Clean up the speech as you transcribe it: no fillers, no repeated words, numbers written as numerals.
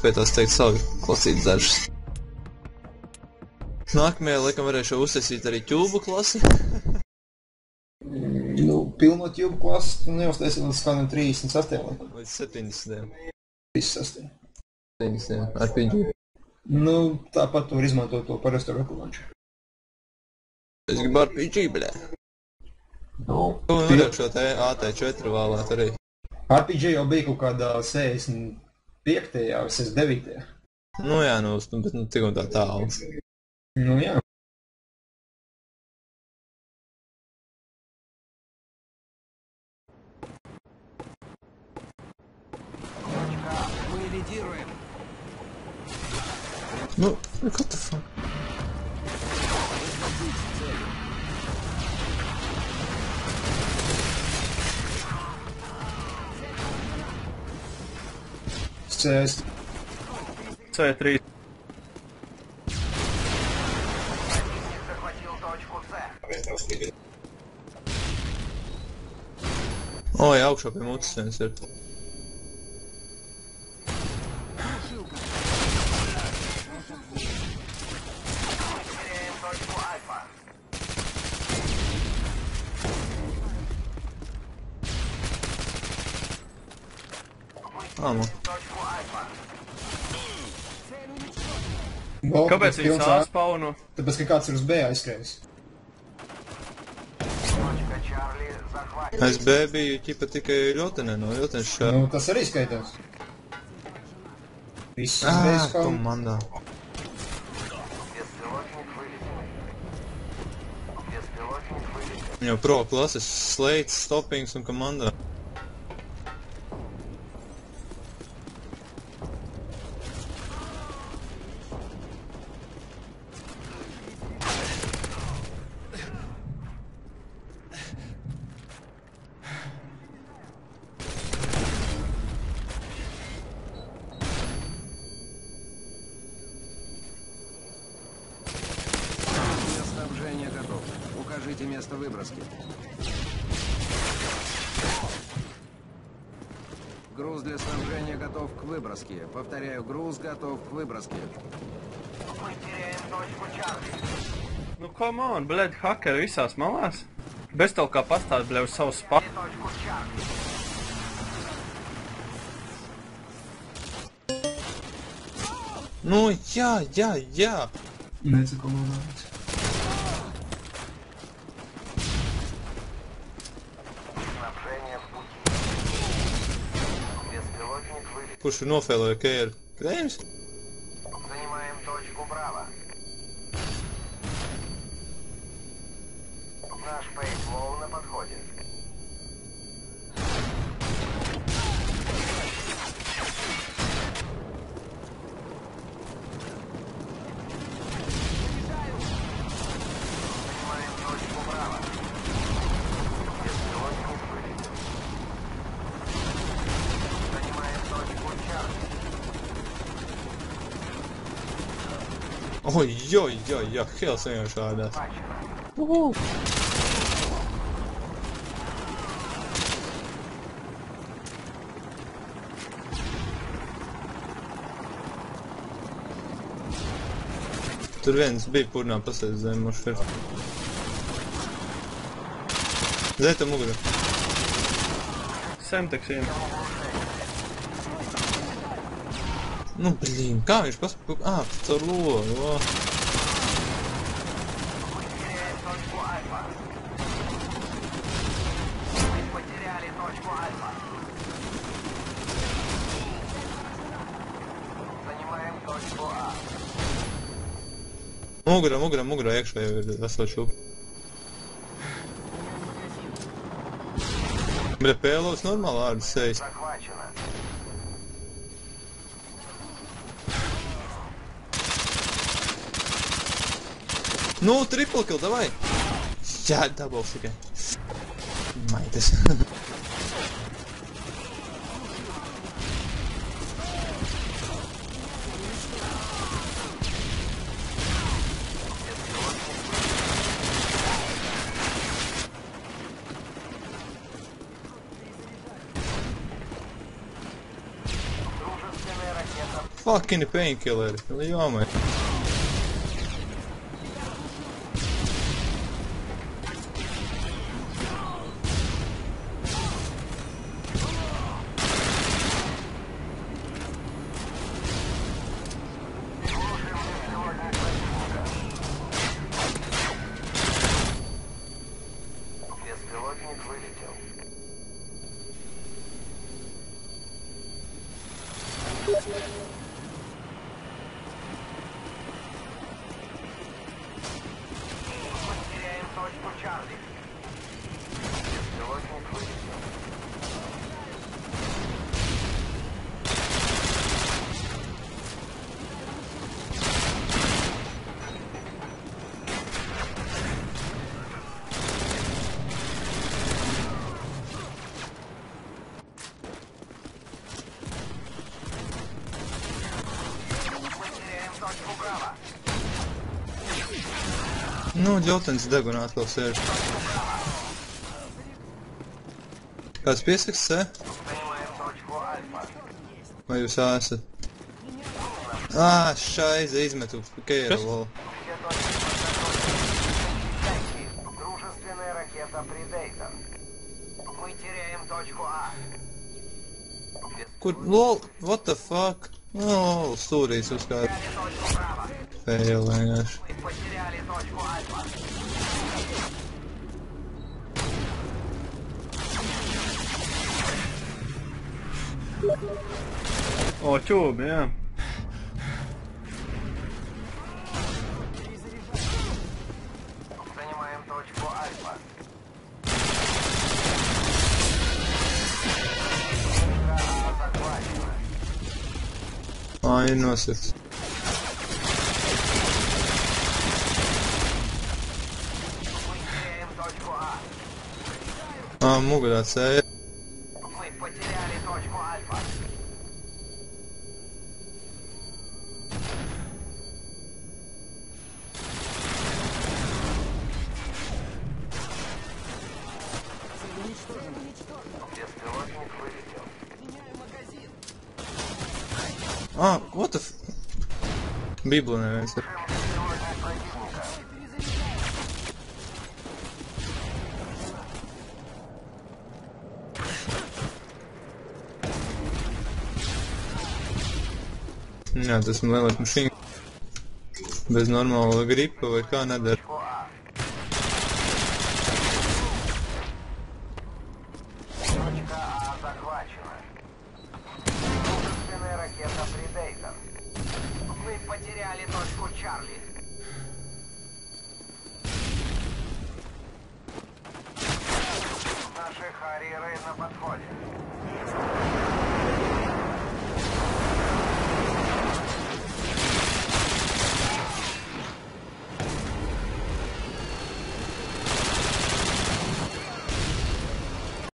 pēc tās teikt savu klasīt dažas. Nākamajā laikam varēšu uztaisīt arī ķūbu klasi. Nu, pilno ķūbu klasi tu neuztaisīt līdz kādiem 38 laikam. Līdz 70. 36. 70. RPG. Nu, tāpat tu var izmantot to parasto rokulanču. Es gribu RPG, bļē. Tu nevar šo te AT4 vēlēt arī. RPG jau bija kaut kādā 65. vai 69. Nu jā, nu, bet nu tik un tā tālu. Nu jā. Nu, what the fuck? C3. Oi, augšā pie mutes viens ir. Āmu. Kāpēc viņas A spawnu? Tāpēc, ka kāds ir uz B aizskrējis. Es B biju ķipa tikai ļotenē, no ļotenes šā. Nu, tas arī skaitās. Viss uz B spawnu. Komandā. Jau pro klases slates, stoppings un komandā. Укажите место выброски. Груз для снабжения готов к выброске. Повторяю, груз готов к выброске. Мы теряем точку Чарли. Nu, come on, blēd, hakeri visās malās. Bez tev kā pastāst, blēd, uz savu spāru. Точку Чарли. Nu, jā. Necekomandāts. Снабжение в пути. Беспилотник вылет. Kurš ir nofēloja Kēru? Krējums? Занимаем точку Браво. Наш пейнтбол на подходе. Занимаем точку Браво. Беспилотник вылет. Занимаем точку Чарли. Oi, Hels vienkārši ādās. Tur viens bija purnā pasēdz zem mošfer. Zeta mugura. Semteks vien. Nu, blīn, kā viņš caur logu. Теряем точку Альфа. Мы потеряли точку Альфа. Занимаем точку А. Mugurā iekšā jau ir vesela šūpa. Bļa, pēlos normāli ārdas sejas. Захвачено. Nu, triple kill, davai! Jā, dabals tikai. Maitis. Дружественная ракета. Fucking painkiller. Jāmai. Беспилотник вылетел. Мы теряем точку Чарли. Беспилотник вылетел. Мы теряем точку Браво. Nu, ģeltenis degunā atkal sēž. Kāds piesaks C? Занимаем точку Альфа. Vai jūs esat? Šaize izmetu Keiru, lol. Все точки подготовлены. Дружественная ракета Предейтор. Мы теряем точку А. Kur, lol, what the fuck? Lol, stūrīs uzkārt. Потеряли точку Браво. Fail vienkārši. Мы потеряли точку Альфа. O, čūbi, jā. Занимаем точку Альфа. Игра А захвачена. Ir nosirts. Мы теряем точку А. Mugurā C. Мы потеряли точку Альфа. Беспилотник вылетел. What the f... Bīblu neviens ir. Беспилотник противника. Jā, tas man lielāk mašīna. Bez normāla gripa vai kā nedara. Точку А. Точка А захвачена. Дружественная ракета Предейтор. Мы потеряли точку Чарли. Наши харьеры на подходе.